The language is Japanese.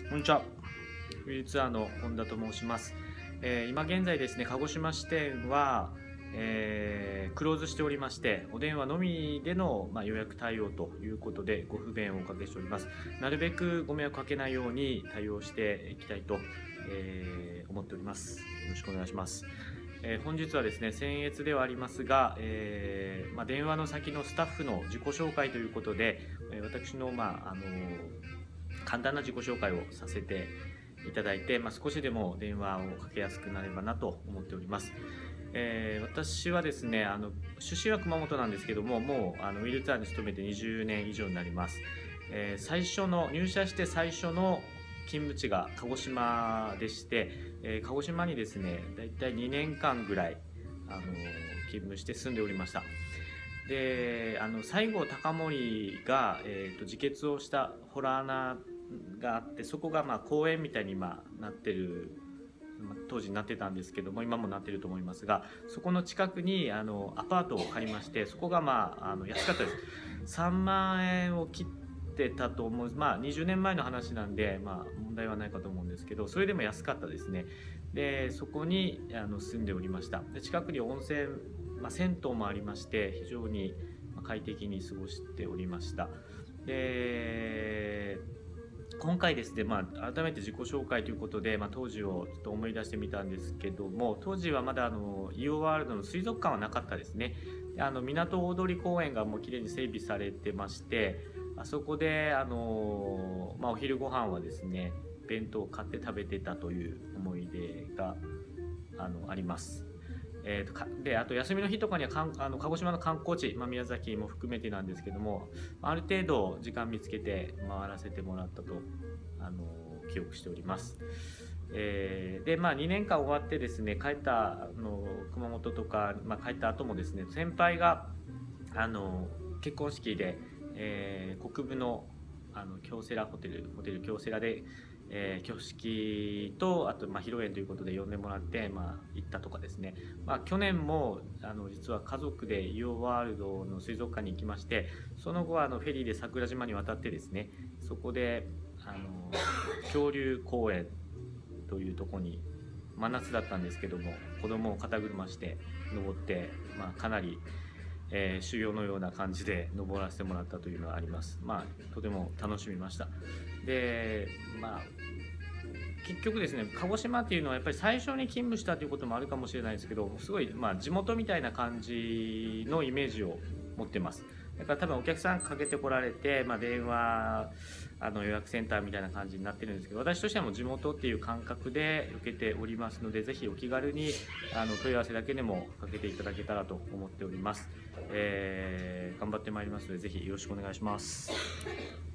こんにちは。ウィルツアーの本田と申します。今現在ですね、鹿児島支店は、クローズしておりまして、お電話のみでの、予約対応ということでご不便をおかけしております。なるべくご迷惑かけないように対応していきたいと、思っております。よろしくお願いします。本日はですね、僭越ではありますが、電話の先のスタッフの自己紹介ということで、私の、簡単な自己紹介をさせていただいて、少しでも電話をかけやすくなればなと思っております。私はですね、出身は熊本なんですけども、もうウィルツアーに勤めて20年以上になります。入社して最初の勤務地が鹿児島でして、鹿児島にですね、だいたい2年間ぐらい勤務して住んでおりました。で、西郷隆盛が、自決をした洞穴があって、そこが公園みたいになってる、当時になってたんですけども、今もなってると思いますが、そこの近くにアパートを借りまして、そこが安かったです。3万円を切ってたと思う。20年前の話なんで、問題はないかと思うんですけど、それでも安かったですね。で、そこに住んでおりました。で、近くに温泉、銭湯もありまして、非常に快適に過ごしておりました。で、今回ですね、改めて自己紹介ということで、当時をちょっと思い出してみたんですけども、当時はまだイオワールドの水族館はなかったですね。で、港大通公園がもうきれいに整備されてまして、あそこでお昼ご飯はですね、弁当を買って食べてたという思い出があります。で、あと休みの日とかには鹿児島の観光地、宮崎も含めてなんですけども、ある程度時間見つけて回らせてもらったと記憶しております。で、2年間終わってですね、帰った熊本とか、帰った後もですね、先輩が結婚式で、国分の京セラホテル京セラで挙式と、あと披露宴ということで呼んでもらって、行ったとかですね、去年も実は家族でイオワールドの水族館に行きまして、その後はフェリーで桜島に渡ってですね、そこで恐竜公園というところに真夏だったんですけども、子供を肩車して登って、かなり修行のような感じで登らせてもらったというのはあります。とても楽しみました。で、結局ですね、鹿児島っていうのはやっぱり最初に勤務したということもあるかもしれないですけど、すごい地元みたいな感じのイメージを持ってます。だから多分お客さんかけてこられて、電話予約センターみたいな感じになってるんですけど、私としてはもう地元っていう感覚で受けておりますので、ぜひお気軽に問い合わせだけでもかけていただけたらと思っております。頑張ってまいりますので、ぜひよろしくお願いします。